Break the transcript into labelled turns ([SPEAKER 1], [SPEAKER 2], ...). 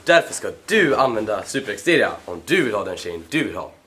[SPEAKER 1] Därför ska du använda Super Xteria om du vill ha den tjejen du vill ha.